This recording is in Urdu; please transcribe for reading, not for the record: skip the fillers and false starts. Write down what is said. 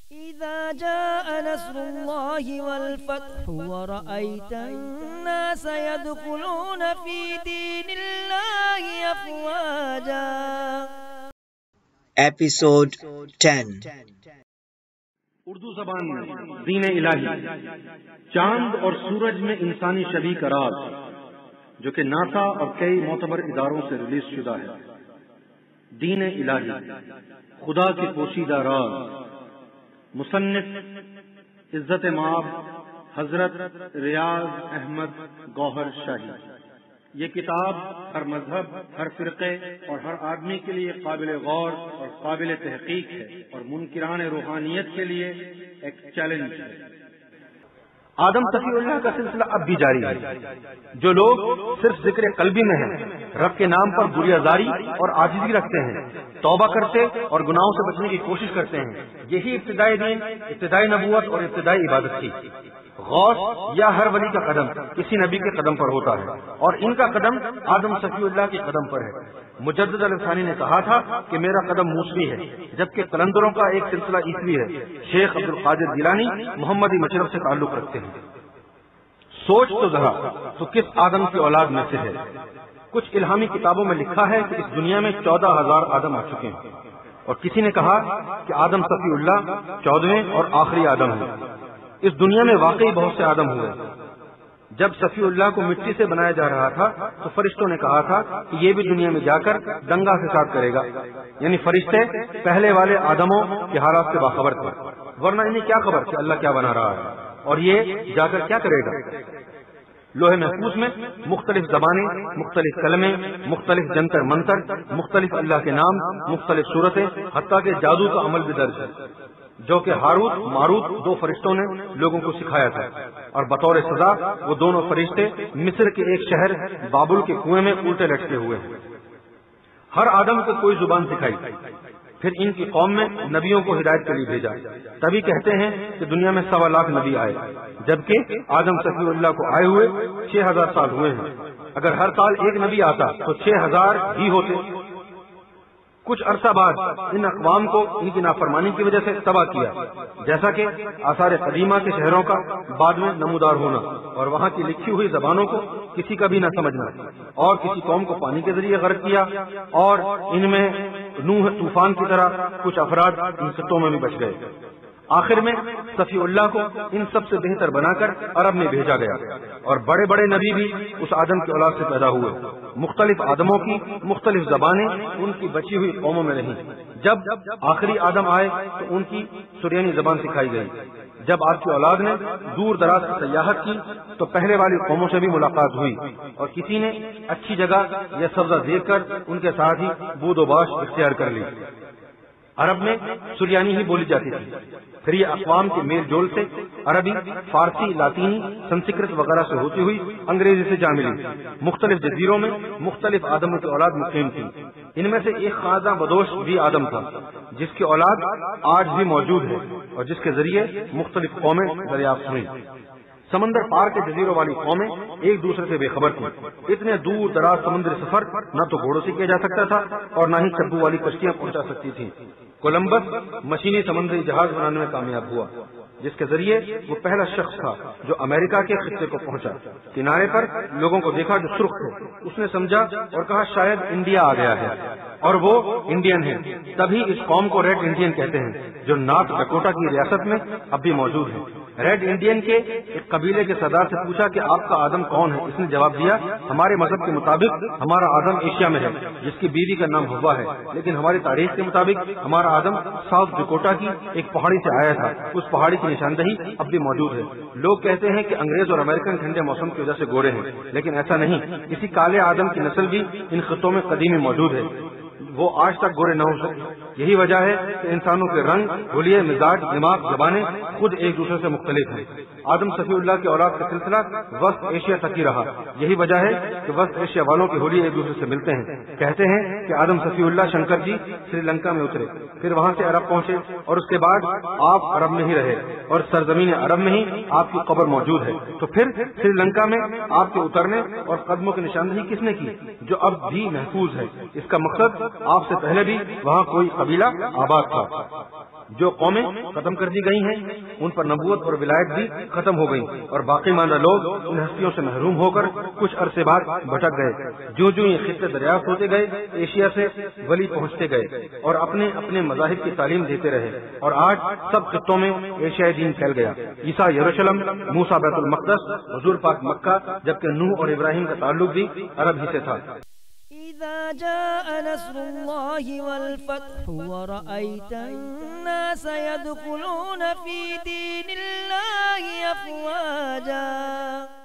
إذا جاء نصر الله والفتح ورأيت الناس يدخلون في دين الله أفواجا. Episode 10. اردو زبان میں دین الہی، چاند اور سورج میں انسانی شبیہ کا راز، جو کہ ناسا اور کئی معتبر اداروں سے ریلیز شدہ ہے. دین الہی، خدا کی پوشیدہ راز. مصنف عزت مآب حضرت ریاض احمد گوہر شاہی. یہ کتاب ہر مذہب، ہر فرقے اور ہر آدمی کے لیے قابل غور اور قابل تحقیق ہے، اور منکران روحانیت کے لیے ایک چیلنج ہے. آدم صفی اللہ کا سلسلہ اب بھی جاری ہے. جو لوگ صرف ذکر قلبی میں ہیں، رب کے نام پر گریزاری اور عاجزی رکھتے ہیں، توبہ کرتے اور گناہوں سے بچنے کی کوشش کرتے ہیں، یہی ابتدائی دین، ابتدائی نبوت اور ابتدائی عبادت تھی. غوث یا ہر ولی کا قدم کسی نبی کے قدم پر ہوتا ہے، اور ان کا قدم آدم صفی اللہ کے قدم پر ہے. مجدد علیہ ثانی نے کہا تھا کہ میرا قدم موسوی ہے، جبکہ قلندروں کا ایک سلسلہ عیسوی ہے. شیخ عبد القادر جیلانی محمدی مشرب سے تعلق رکھتے ہیں. سوچ تو ذرا، تو کس آدم کی اولاد میں سے ہے؟ کچھ الہامی کتابوں میں لکھا ہے کہ اس دنیا میں 14,000 آدم آ چکے ہیں، اور کسی نے کہا کہ آدم صفی اللہ 14ویں اور آخری آدم ہے. اس دنیا میں واقعی بہت سے آدم ہوئے. جب صفی اللہ کو مٹی سے بنایا جا رہا تھا تو فرشتوں نے کہا تھا کہ یہ بھی دنیا میں جا کر دنگا فساد کرے گا. یعنی فرشتے پہلے والے آدموں کے حالات سے باخبر تھے، ورنہ انہیں کیا خبر کہ اللہ کیا بنا رہا ہے اور یہ جا کر کیا کرے گا. لوح محفوظ میں مختلف زبانیں، مختلف کلمے، مختلف جنتر منتر، مختلف اللہ کے نام، مختلف صورتیں، حتیٰ کہ جادو کا عمل بھی درج ہے، جو کہ ہاروت ماروت 2 فرشتوں نے لوگوں کو سکھایا تھا. اور بطور سزا وہ دونوں فرشتے مصر کے ایک شہر بابل کے کنویں میں الٹے لٹکے ہوئے ہیں. ہر آدم کو کوئی زبان سکھائی، پھر ان کی قوم میں نبیوں کو ہدایت کے لیے بھیجا. تبھی کہتے ہیں کہ دنیا میں 1.25 لاکھ نبی آئے، جبکہ آدم صفی اللہ کو آئے ہوئے 6,000 سال ہوئے ہیں. اگر ہر سال ایک نبی آتا تو 6,000 ہی ہوتے. کچھ عرصہ بعد ان اقوام کو ان کی نافرمانی کی وجہ سے تباہ کیا، جیسا کہ آثار قدیمہ کے شہروں کا بعد میں نمودار ہونا، اور وہاں کی لکھی ہوئی زبانوں کو کسی کا بھی نہ سمجھنا، اور کسی قوم کو پانی کے ذریعے غرق کیا، اور ان میں نوح طوفان کی طرح کچھ افراد ان خطوں میں بھی بچ گئے. آخر میں صفی اللہ کو ان سب سے بہتر بنا کر عرب میں بھیجا گیا، اور بڑے بڑے نبی بھی اس آدم کی اولاد سے پیدا ہوئے. مختلف آدموں کی مختلف زبانیں ان کی بچی ہوئی قوموں میں رہیں. جب آخری آدم آئے تو ان کی سریانی زبان سکھائی گئی. جب آپ کی اولاد نے دور دراز کی سیاحت کی تو پہلے والی قوموں سے بھی ملاقات ہوئی، اور کسی نے اچھی جگہ یا سبزہ دیکھ کر ان کے ساتھ ہی بود و باش اختیار کر لی. عرب میں سریانی ہی بولی جاتی تھی. پھر یہ اقوام کے میل جول سے عربی، فارسی، لاطینی، سنسکرت وغیرہ سے ہوتی ہوئی انگریزی سے جا ملی. مختلف جزیروں میں مختلف آدموں کی اولاد مقیم تھی. ان میں سے ایک خواجہ بدوش بھی آدم تھا، جس کی اولاد آج بھی موجود ہے اور جس کے ذریعے مختلف قومیں دریافت ہوئیں. سمندر پار کے جزیروں والی قومیں ایک دوسرے سے بے خبر تھیں. اتنے دور دراز سمندری سفر نہ تو گھوڑوں سے کیا جا سکتا تھا اور نہ ہی چبو والی کشتیاں پہنچا سکتی تھیں. کولمبس مشینی سمندری جہاز بنانے میں کامیاب ہوا، جس کے ذریعے وہ پہلا شخص تھا جو امریکہ کے خطے کو پہنچا. کنارے پر لوگوں کو دیکھا جو سرخ تھے. اس نے سمجھا اور کہا شاید انڈیا آ گیا ہے، اور وہ انڈین ہے. تبھی اس قوم کو ریڈ انڈین کہتے ہیں، جو نارتھ ڈکوٹا کی ریاست میں اب بھی موجود ہے. ریڈ انڈین کے ایک قبیلے کے سردار سے پوچھا کہ آپ کا آدم کون ہے؟ اس نے جواب دیا ہمارے مذہب کے مطابق ہمارا آدم ایشیا میں ہے، جس کی بیوی کا نام ہوا ہے، لیکن ہماری تاریخ کے مطابق ہمارا آدم ساؤتھ ڈکوٹا کی ایک پہاڑی سے آیا تھا. اس پہاڑی کی نشاندہی اب بھی موجود ہے. لوگ کہتے ہیں کہ انگریز اور امریکن ٹھنڈے موسم کی وجہ سے گورے ہیں، لیکن ایسا نہیں. کسی کالے آدم کی نسل بھی ان خطوں میں قدیمی موجود ہے. وہ آج تک گورے نہ ہو سکے. یہی وجہ ہے کہ انسانوں کے رنگ، حلیے، مزاج، دماغ، زبانیں خود ایک دوسرے سے مختلف ہیں. آدم صفی اللہ کی اولاد کا سلسلہ وسط ایشیا تک ہی رہا. یہی وجہ ہے کہ وسط ایشیا والوں کے حلیے ایک دوسرے سے ملتے ہیں. کہتے ہیں کہ آدم صفی اللہ شنکر جی سری لنکا میں اترے، پھر وہاں سے عرب پہنچے، اور اس کے بعد آپ عرب میں ہی رہے، اور سرزمین عرب میں ہی آپ کی قبر موجود ہے. تو پھر سری لنکا میں آپ کے اترنے اور قدموں کی نشاندہی کس نے کی، جو اب بھی محفوظ ہے؟ اس کا مقصد آپ سے پہلے بھی وہاں کوئی قبیلہ آباد تھا. جو قومیں ختم کر دی گئی ہیں ان پر نبوت اور ولایت بھی ختم ہو گئی اور باقی ماندہ لوگ ان ہستیوں سے محروم ہو کر کچھ عرصے بعد بھٹک گئے. جو یہ خطے دریافت ہوتے گئے ایشیا سے ولی پہنچتے گئے اور اپنے اپنے مذاہب کی تعلیم دیتے رہے اور آج سب خطوں میں ایشیائی دین پھیل گیا. عیسیٰ یروشلم، موسیٰ بیت المقدس، حضور پاک مکہ، جبکہ نوح اور ابراہیم کا تعلق بھی عرب ہی سے تھا. إذا جاء نصر الله والفتح ورأيت الناس يدخلون في دين الله أفواجا